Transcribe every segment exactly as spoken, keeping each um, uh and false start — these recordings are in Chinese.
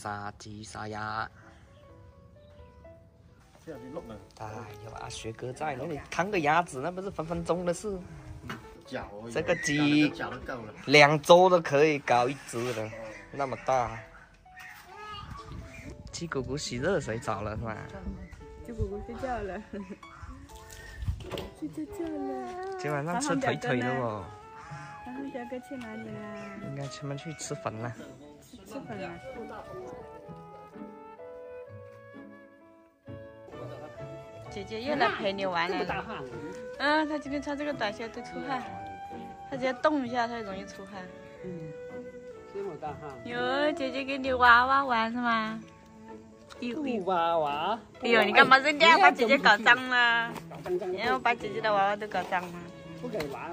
杀鸡、杀鸭。 这样就弄了。 哎，有阿学哥在，那你看个鸭子，那不是分分钟的事。 脚这个鸡脚都够了， 两周都可以搞一只了，那么大。鸡姑姑洗热水澡了是吧？ 鸡姑姑睡觉了，睡觉觉了。 今晚上吃腿腿了哦。 然后表哥去哪里啦？ 应该他们去吃粉了。 吃吃粉了。姐姐又来陪你玩了。嗯，她今天穿这个短袖都出汗，她只要动一下，她就容易出汗。 嗯，这么大汗。 哟，姐姐给你娃娃玩是吗？ 布娃娃。 哎呦，你干嘛扔掉？把姐姐搞脏了。然后把姐姐的娃娃都搞脏了。 不给玩。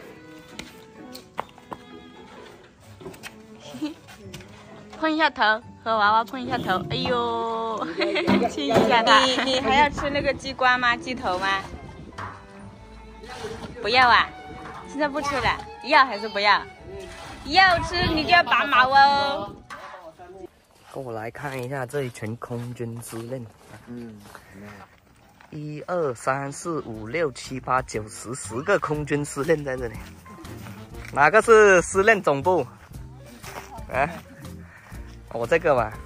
碰一下头，和娃娃碰一下头。哎呦，亲一下他。你你还要吃那个鸡冠吗？鸡头吗？不要啊，现在不吃了。要还是不要？要吃你就要拔毛哦。 跟我来看一下这一群空军司令。 嗯， 一二三四五六七八九十，十个空军司令在这里。哪个是司令总部？啊？我这个吧。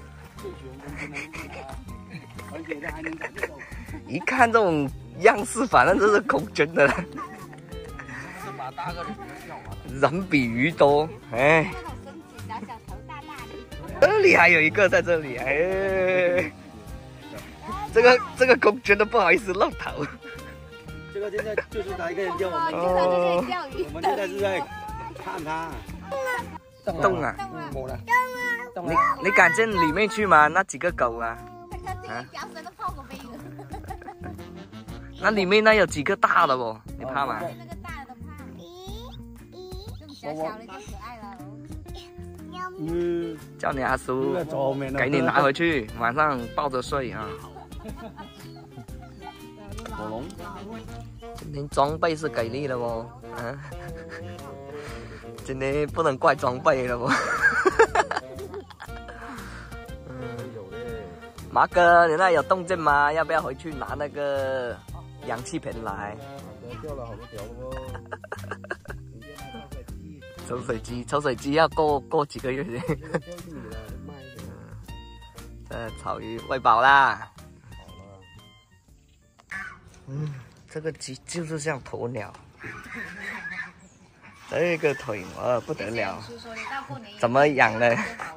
一看这种样式，反正就是空军的了。人比鱼多，哎。这里还有一个在这里，哎。这个这个空军都不好意思露头。 这个现在就是他一个人钓我们， 哦， 我们现在是在看他。 动啊！ 没了。 你你敢进里面去吗？那几个狗啊？啊？那里面那有几个大的不？你怕吗？ 那个大的都怕。咦咦，这么小小的就可爱了。 嗯， 叫你阿叔给你拿回去，晚上抱着睡啊。 火龙， 今天装备是给力了不？嗯。今天不能怪装备了不？马哥，你那有动静吗？要不要回去拿那个氧气瓶来？ 掉了好多条了不？ 抽水机，抽水机要过过几个月先。这草鱼喂饱啦。嗯，这个鸡就是像鸵鸟。这个腿哇不得了，怎么养的？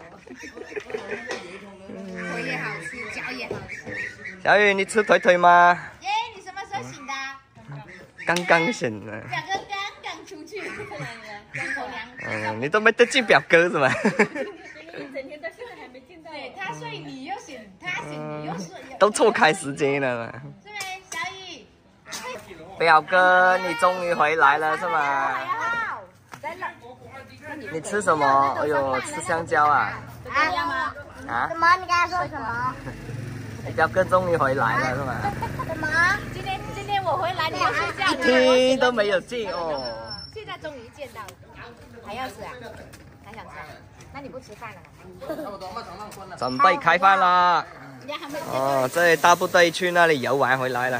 腿也好吃，脚也好吃。 小雨，你吃腿腿吗？ 耶，你什么时候醒的？ 刚刚醒的。 表哥刚刚出去，刚狗粮。 嗯，你都没得见表哥是吧？ 一整天到现在还没见到。 对，他睡你又醒，他醒你又睡。 都错开时间了。 是没，小雨？ 表哥，你终于回来了是吗？你吃什么？哎呦，吃香蕉啊！ 啊？ 啊？ 什么？你刚才说什么？ 你表哥终于回来了是吗？ 什么？今天今天我回来，你要睡觉。 一天都没有见哦。 现在终于见到了，还要吃啊？还想吃啊？那你不吃饭了？ 准备开饭啦！哦，这大部队去那里游玩回来了。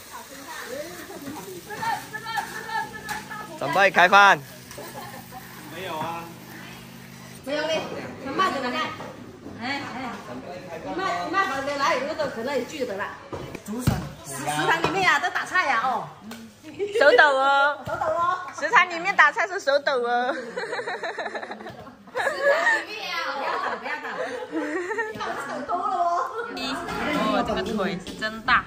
准备开饭。 没有啊。 没有嘞，他慢着呢，看。哎哎，你慢你慢好的来，有个都可能也聚就得了。食食堂里面呀，都打菜呀，哦。 手抖哦， 手抖哦。 食堂里面打菜是手抖哦。 食堂里面啊， 不要抖，不要抖。他手多了哦。 哦，这个腿是真大。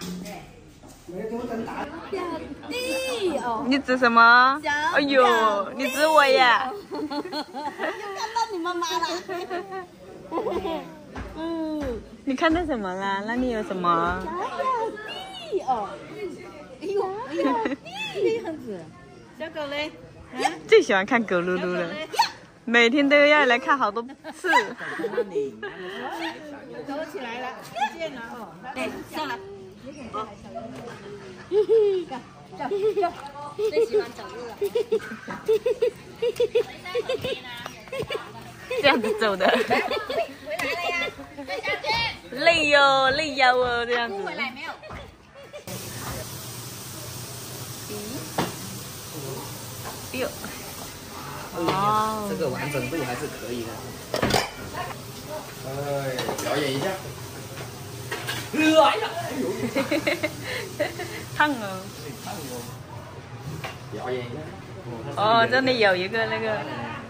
弟哦， 你指什么？哎呦，你指我呀！ 又看到你妈妈了。 嗯，你看到什么了？那里有什么？ 弟哦，哎呦哎呦，弟样子。 小狗嘞？最喜欢看狗噜噜了，每天都要来看好多次。 走起来了，见了哦。 哎，上来。 嘿嘿，走走，最喜欢走路了。 这样子走的。 回来了呀，对雕哦，这样子。 回来没有？ 哎呦，哦， 这个完整度还是可以的。哎，表演一下。哎呀，哎呦， 烫哦。 烫哦。表演一下。 哦，这里有一个那个。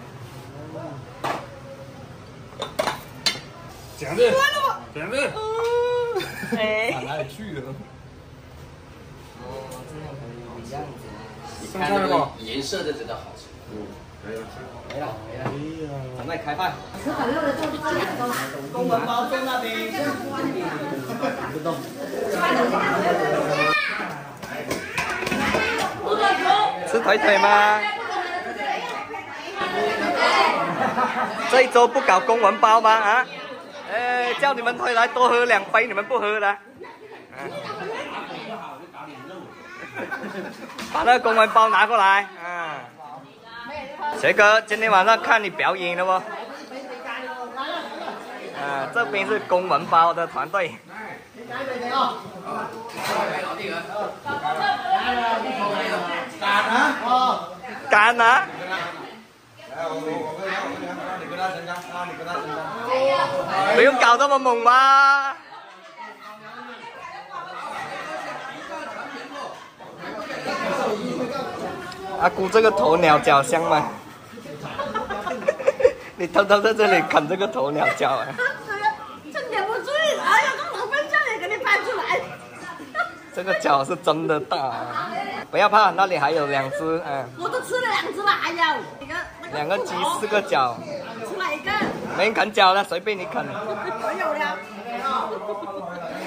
讲着，讲着。 哎。 哪里去了？ 哦，这样可以，这样子。你看这个颜色就觉得好吃。 嗯，没了， 没了，没了。 哎呀， 准备开饭。 吃很热的就是这样的。 公文包在那边。 不动。吃腿腿吗？这一周不搞公文包吗？啊？哎，叫你们回来多喝两杯，你们不喝的。啊、把那个公文包拿过来。啊。学哥，今天晚上看你表演了不？啊，这边是公文包的团队。干啊！不用搞这么猛吧？阿姑，这个鸵鸟脚香吗？你偷偷在这里啃这个鸵鸟脚啊？ 这点不注意，哎呀，这老分下也给你拍出来。 这个脚是真的大、啊，不要怕，那里还有两只，嗯。 我都吃了两只了，哎呀，那个两个鸡四个脚， 吃了一个， 没人啃脚了，随便你啃。 我有了。